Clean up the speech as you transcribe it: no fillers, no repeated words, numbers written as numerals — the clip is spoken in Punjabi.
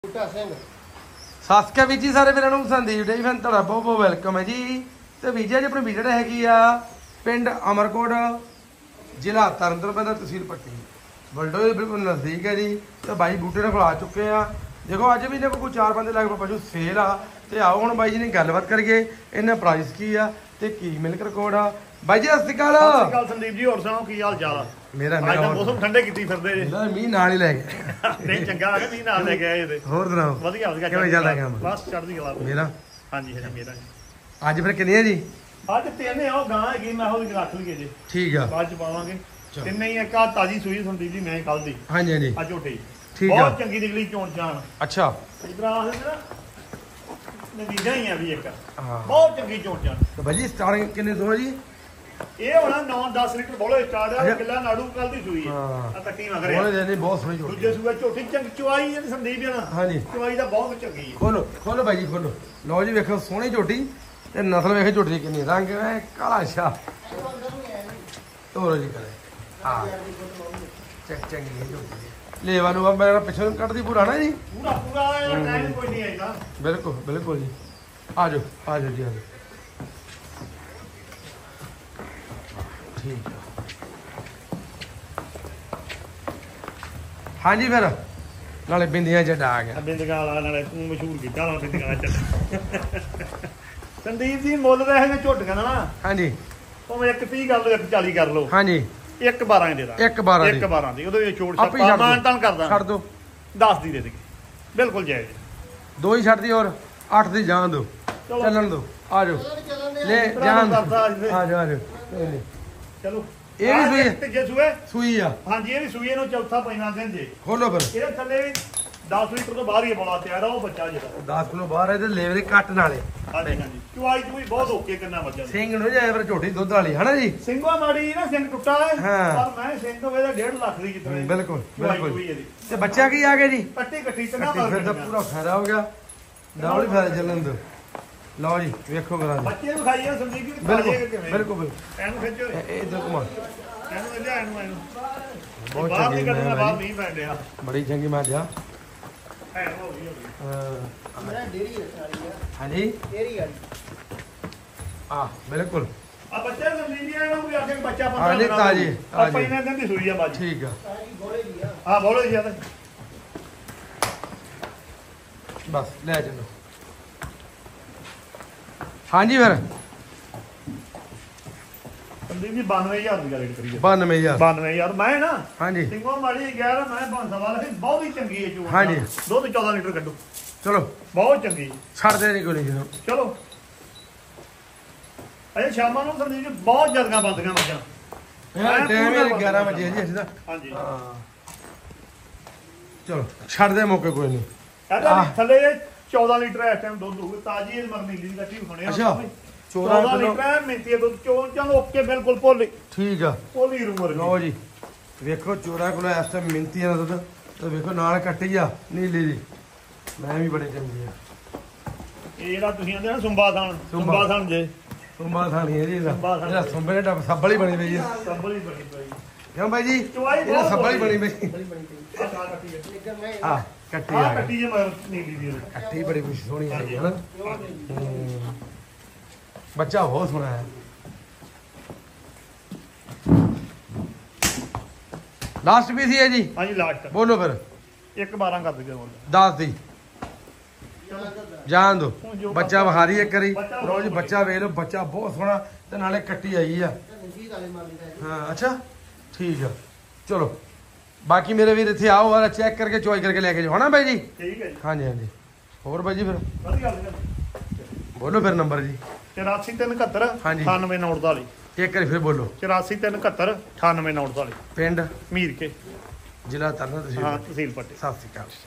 ਸਾਸਕਾ ਵੀਰ ਜੀ ਸਾਰੇ ਵੀਰਾਂ ਨੂੰ ਸੰਦੀਪ ਡੇਰੀ ਫੈਨ ਤੁਹਾਡਾ ਬਹੁਤ ਬਹੁਤ ਵੈਲਕਮ ਹੈ ਜੀ। ਤੇ ਵੀਰ ਜੀ ਅੱਜ ਆਪਣੀ ਵੀਡੀਓ ਹੈਗੀ ਆ ਪਿੰਡ ਅਮਰਕੋਟ ਜ਼ਿਲ੍ਹਾ ਤਰਨਤਾਰਨ ਦਾ ਤਹਿਸੀਲ ਪੱਟੀ ਬਲਡੋ ਦੇ ਬਿਲਕੁਲ ਨਜ਼ਦੀਕ ਹੈ ਜੀ। ਤੇ ਬਾਈ ਬੂਟੇ ਨਾਲ ਖੁਲਾ ਚੁੱਕੇ ਆ। ਦੇਖੋ ਅੱਜ ਵੀ ਨੇ ਕੋਈ 4 ਬੰਦੇ ਲੱਗ ਪਸ਼ੂ ਸੇਲ ਆ। ਤੇ ਆਓ ਹੁਣ ਬਾਈ ਜੀ ਨੇ ਗੱਲਬਾਤ ਕਰੀਏ ਇਹਨਾਂ ਪ੍ਰਾਈਸ ਕੀ ਆ ਤੇ ਕੀ ਮਿਲਕ ਰਿਕਾਰਡ ਆ। ਬਾਈ ਜੀ ਸਤਿ ਸ਼੍ਰੀ ਅਕਾਲ। ਸਤਿ ਸ਼੍ਰੀ ਅਕਾਲ ਸੰਦੀਪ ਜੀ, ਹੋਰ ਸੁਣਾਓ ਕੀ ਹਾਲ ਚਾਲ ਆ? ਮੇਰਾ ਮੌਸਮ ਠੰਡੇ ਕੀਤੀ ਫਿਰਦੇ ਜੇ। ਮੀਂਹ ਨਾਲ ਹੀ ਲੈ ਗਏ ਨਹੀਂ ਚੰਗਾ ਆ ਗਿਆ ਮੀਂਹ ਨਾਲ ਲੈ ਕੇ ਆਏ ਇਹਦੇ। ਹੋਰ ਸੁਣਾਓ ਵਧੀਆ ਵਧੀਆ ਕਿਵੇਂ ਚੱਲਦਾ ਕੰਮ? ਬਸ ਚੜ੍ਹਦੀ ਕਲਾ। ਮੇਰਾ ਹਾਂਜੀ ਹਾਂਜੀ ਮੇਰਾ ਅੱਜ ਫਿਰ ਕਿੰਨੇ ਆ ਜੀ? ਅੱਜ ਤਿੰਨ ਆ ਗਾਂ ਹੈਗੀ, ਮੈਂ ਉਹ ਰੱਖ ਲਈਏ ਜੇ ਠੀਕ ਆ ਬਾਅਦ ਚ ਪਾਵਾਂਗੇ। ਤਿੰਨੇ ਹੀ ਇੱਕ ਆ ਤਾਜੀ ਸੂਈ ਸੰਦੀਪ ਜੀ ਮੈਂ ਕੱਲ ਦੀ। ਹਾਂਜੀ ਹਾਂਜੀ ਅੱਜ ਝੋਟੀ ਠੀਕ ਆ ਬਹੁਤ ਚੰਗੀ ਨਿਕਲੀ ਚੋਣ ਚਾਣ। ਅੱਛਾ ਇਧਰ ਆ ਨਾ ਨਵੀਆਂ ਹੀ ਆ ਵੀ ਇੱਕ ਹਾਂ ਬਹੁਤ ਚੰਗੀ ਚੋਣ ਚਾਣ। ਤੇ ਭਾਜੀ ਸਟਾਰਟਿੰਗ ਕਿੰਨੇ ਤੋਂ ਆ ਜੀ? ਇਹ ਹੋਣਾ 9-10 ਲੀਟਰ ਬੋਲੇ ਸਟਾਰਟ ਆ। ਕਿੱਲਾ ਨਾੜੂ ਕੱਲ ਦੀ ਸੂਈ ਆ ਹਾਂ ਕੱਟੀ ਮਗਰ ਬੋਲੇ ਦੇ ਨਹੀਂ ਬਹੁਤ ਸੋਹਣੀ ਝੋਟੀ ਦੂਜੇ ਸੂਏ ਝੋਟੀ ਚੰਗ ਚੁਆਈ ਜਿਹੜੀ ਸੰਦੀਪ ਆ ਨਾ ਹਾਂਜੀ ਚੁਆਈ ਦਾ ਬਹੁਤ ਚੰਗੀ ਹੈ। ਖੋਲੋ ਖੋਲੋ ਭਾਈ ਜੀ ਖੋਲੋ। ਲਓ ਜੀ ਵੇਖੋ ਸੋਹਣੀ ਝੋਟੀ ਤੇ ਨਸਲ ਵੇਖੋ ਝੋਟੀ ਦੀ ਕਿੰਨੀ ਰੰਗ ਹੈ ਕਾਲਾ ਸ਼ਾ ਤੋਰੋ ਜੀ ਕਰੇ ਹਾਂ ਚੰਗੀ ਹੈ ਝੋਟੀ। ਲੇਵਾ ਨੂੰ ਮੇਰਾ ਪਿੱਛੇ ਨੂੰ ਕੱਢਦੀ ਪੂਰਾ ਨਾ ਜੀ ਪੂਰਾ ਪੂਰਾ ਟਾਈਮ ਕੋਈ ਨਹੀਂ ਆਇਦਾ। ਬਿਲਕੁਲ ਬਿਲਕੁਲ ਜੀ ਆ ਜਾਓ ਜੀ ਆ ਜਾਓ ਠੀਕ ਆ ਹਾਂਜੀ ਫਿਰ ਨਾਲੇ ਬਿੰਦੀਆਂ ਚ ਡਾ ਗਿਆ ਬਿੰਦਗਾ ਵਾਲਾ ਨਾਲੇ ਤੂੰ ਮਸ਼ਹੂਰ ਕੀਤਾ ਵਾ ਬਿੰਦਗਾ ਚ। ਸੰਦੀਪ ਜੀ ਮੁੱਲ ਦਾ ਇਹ ਝੋਟੀਆਂ ਦਾ ਨਾ ਹਾਂਜੀ ਭਾਵੇਂ ਇੱਕ 30 ਕਰ ਲਓ ਇੱਕ 40 ਕਰ ਲਓ ਹਾਂਜੀ ਇੱਕ 12 ਦੇ ਦਾ ਇੱਕ 12 ਦੀ 12 ਦੀ ਉਹਦੇ ਵਿੱਚ ਛੋੜ ਆਪੇ ਛੱਡ ਦਿਓ। ਮਾਨਤਾਨ ਕਰਦਾ ਛੱਡ ਦੋ 10 ਦੀ ਦੇ ਦੇ ਬਿਲਕੁਲ ਜਾਇਜ਼। ਦੋ ਹੀ ਛੱਡਦੀ ਔਰ 8 ਦੀ ਜਾਣ ਦੋ ਚਲੋ। ਚੱਲਣ ਦੋ ਆ ਜਾਓ ਲੈ ਜਾਣ ਦਿਓ। ਕਰਦਾ ਅੱਜ ਦੇ। ਆ ਜਾਓ ਕੋਈ ਨੀ। ਚਲੋ ਇਹ ਵੀ ਸੂਈ ਹੈ? ਤੀਜੇ ਸੂਏ ਸੂਈ ਆ ਹਾਂਜੀ ਇਹ ਵੀ ਸੂਈ ਨੂੰ ਚੌਥਾ ਪੈਣਾ ਦਿਨ ਜੇ। ਖੋਲੋ ਫਿਰ ਇਹਦੇ ਥੱਲੇ ਵੀ 10 ਲੀਟਰ ਤੋਂ ਬਾਹਰ ਹੀ ਬੋਲਾ ਤਿਆਰ ਆ ਉਹ ਬੱਚਾ ਜਿਹੜਾ 10 ਕਿਲੋ ਬਾਹਰ ਹੈ ਤੇ ਲੇਵ ਦੇ ਕੱਟ ਨਾਲੇ ਹਾਂਜੀ ਹਾਂਜੀ ਚੁਆਈ ਚੂਈ ਬਹੁਤ ਓਕੇ ਕਰਨਾ ਬੱਚਾ ਨੂੰ। ਸਿੰਘ ਨੂੰ ਜਾਏ ਫਿਰ ਝੋਟੀ ਦੁੱਧ ਵਾਲੀ ਹਨਾ ਜੀ। ਸਿੰਘਾ ਮਾੜੀ ਨਾ ਸਿੰਘ ਟੁੱਟਾ ਹੈ ਹਾਂ। ਪਰ ਮੈਂ ਸਿੰਘ ਹੋਵੇ ਤਾਂ 1.5 ਲੱਖ ਦੀ ਜਿੱਤਣੇ ਬਿਲਕੁਲ ਬਿਲਕੁਲ ਇਹਦੀ ਤੇ ਬੱਚਾ ਕੀ ਆ ਗਿਆ ਜੀ? ਕੱਟੀ ਕੱਟੀ ਤੇ ਨਾ ਕੱਟੀ ਫਿਰ ਤਾਂ ਪੂਰਾ ਫਾਇਦਾ ਹੋ ਗਿਆ ਡਬਲ ਹੀ ਫਾਇਦਾ ਚੱਲਣ ਦੋ। ਲਓ ਜੀ ਵੇਖੋ ਕਰਾ ਜੀ ਬੱਚੇ ਨੂੰ ਖਾਈਏ ਸੰਦੀਪ ਜੀ ਬਿਲਕੁਲ ਕਿਵੇਂ ਬਿਲਕੁਲ ਇਹਨੂੰ ਖਿੱਚੋ ਇਧਰ ਘੁਮਾ ਇਹਨੂੰ ਲਿਆ ਇਹਨੂੰ ਬਹੁਤ ਬਾਹਰ ਚੰਗੀ ਨਿਕਲਣਾ ਮੈਂ ਬਾਹਰ ਨਹੀਂ ਪੈਣ ਡਿਆ ਬੜੀ ਚੰਗੀ ਮੱਝ ਆ। ਹੈ ਹੋ ਗਈ ਮੇਰਾ ਡੇਰੀ ਵਾਲੀ ਆ ਹਾਂਜੀ ਡੇਰੀ ਵਾਲੀ ਆ ਬਿਲਕੁਲ ਆ ਬੱਚੇ ਸੰਦੀਪ ਜੀ ਇਹਨੂੰ ਵੀ ਆਖੇ ਬੱਚਾ ਹਾਂ, ਨਹੀਂ ਤਾਜ਼ੀ, ਆ ਪਹਿਲਾਂ ਦਿਨ ਦੀ ਸੂਈ ਆ ਬਾਜੀ ਠੀਕ ਆ ਸਾਰੀ ਗੋਲੇ ਦੀ ਆ। ਹਾਂ ਬੋਲੋ ਜੀ ਆ ਬਸ ਲੈ ਚਲੋ ਹਾਂਜੀ ਫਿਰ ਸੰਦੀਪ ਜੀ 92000 ਦੀ ਰੇਟ ਕਰੀਏ 92000 92000 ਮੈਂ ਨਾ ਹਾਂਜੀ ਸਿੰਘੋ ਮਾੜੀ 11 ਮੈਂ ਬੰਸਾ ਵਾਲਾ ਸੀ ਬਹੁਤ ਹੀ ਚੰਗੀ ਹੈ ਚੂਹਾ ਹਾਂਜੀ। ਦੁੱਧ 14 ਲੀਟਰ ਕੱਢੋ ਚਲੋ ਬਹੁਤ ਚੰਗੀ ਛੱਡਦੇ ਨਹੀਂ ਕੋਈ ਨਹੀਂ ਚਲੋ ਅਜੇ ਸ਼ਾਮਾਂ ਨੂੰ ਸੰਦੀਪ ਜੀ ਬਹੁਤ ਜਲਦੀਆਂ ਬੰਦੀਆਂ ਮੱਝਾਂ ਇਹ ਟਾਈਮ ਹੀ 11 ਵਜੇ ਜੀ ਅਸੀਂ ਤਾਂ ਹਾਂਜੀ ਹਾਂ ਚਲੋ ਛੱਡਦੇ ਮੌਕੇ ਕੋਈ ਨਹੀਂ ਇਹਦਾ ਵੀ ਥੱਲੇ 14 ਲੀਟਰ ਇਸ ਟਾਈਮ ਦੁੱਧ ਹੋਊਗਾ ਤਾਜੀ ਇਹ ਮਰਨੀ ਦੀ ਕੱਟੀ ਹੋਣੇ ਅੱਛਾ 14 14 ਲੀਟਰ ਹੈ ਮਿੰਤੀ ਦੁੱਧ ਚੋਂ ਚਲੋ ਓਕੇ ਬਿਲਕੁਲ ਭੋਲੀ ਠੀਕ ਆ ਭੋਲੀ ਰੂਮਰ ਲਓ ਜੀ ਵੇਖੋ 14 ਕਿਲੋ ਇਸ ਟਾਈਮ ਮਿੰਤੀ ਆ ਦੁੱਧ ਤੇ ਵੇਖੋ ਨਾਲ ਕੱਟੀ ਆ ਨੀਲੀ ਦੀ ਮੈਂ ਵੀ ਬੜੇ ਚੰਗੀ ਆ। ਇਹ ਜਿਹੜਾ ਤੁਸੀਂ ਆਂਦੇ ਨਾ ਸੁੰਬਾ ਥਾਣ ਜੇ ਸੁੰਬਾ ਥਾਣੀ ਹੈ ਜੀ ਸੁੰਬਾ ਥਾਣੀ। ਇਹਦਾ ਸੁੰਬੇ ਨੇ ਡੱਬ ਸੱਬਲ ਹੀ ਬਣੀ ਪਈ ਆ ਕੰਬਲ ਹੀ ਬਣੀ ਪਈ ਕਿਉਂ ਬਾਈ ਜੀ ਚੁਆਈ ਇਹਦਾ ਬਹੁਤ ਸੱਬਲ ਹੀ ਬਣੀ ਪਈ ਬੜੀ ਬਣੀ ਪਈ ਆ ਤਾਂ ਕੱਟੀ ਹੈ ਨਿੱਗਰ ਮੈਂ ਆ ਕੱਟੀ ਆ ਆ ਗਈ ਕੱਟੀ ਜੇ ਮਰ ਨੀਲੀ ਦੀ ਉਹਦੇ। ਕੱਟੀ ਬੜੀ ਕੁਛ ਸੋਹਣੀ ਆ ਹਾਂਜੀ। ਹਨਾ ਪਿਓਰ ਨਹੀਂ ਬੱਚਾ ਬਹੁਤ ਸੋਹਣਾ ਹੈ। ਲਾਸਟ ਵੀ ਸੀ ਹੈ ਜੀ ਹਾਂਜੀ ਲਾਸਟ ਬੋਲੋ ਫਿਰ 1-12 ਕਰ ਦਿਓ 10 ਦੀ ਜਾਣ ਦੋ ਹੁਣ ਜੋ ਬੱਚਾ ਵਿਖਾਰੀ ਇੱਕ ਵਾਰੀ ਬੱਚਾ ਰੋਜ਼ ਬੱਚਾ ਵੇਖ ਲਓ ਬੱਚਾ ਬਹੁਤ ਸੋਹਣਾ ਤੇ ਨਾਲੇ ਕੱਟੀ ਆਈ ਆ ਰਣਜੀਤ ਵਾਲੇ ਮਾਲੀ ਦਾ ਹਾਂ ਅੱਛਾ ਠੀਕ ਆ ਚਲੋ ਬਾਕੀ ਮੇਰੇ ਵੀਰ ਇੱਥੇ ਆਓ ਔਰ ਚੈੱਕ ਕਰਕੇ ਚੋਇਸ ਕਰਕੇ ਲੈ ਕੇ ਜਾਓ ਹਨਾ ਬਾਈ ਜੀ। ਠੀਕ ਹੈ ਜੀ ਹਾਂਜੀ ਹਾਂਜੀ ਹੋਰ ਬਾਈ ਜੀ ਫਿਰ ਵਧੀਆ ਬੋਲੋ ਫਿਰ ਨੰਬਰ ਜੀ 8371 ਹਾਂਜੀ। 9849 ਇੱਕ ਵਾਰੀ ਫਿਰ ਬੋਲੋ 8371 9849 ਪਿੰਡ ਮੀਰ ਕੇ ਜ਼ਿਲ੍ਹਾ ਤਰਨਤਾਰਨ ਹਾਂ ਤਹਿਸੀਲ ਤਹਿਸੀਲ ਪੱਟੀ। ਸਤਿ ਸ਼੍ਰੀ ਅਕਾਲ।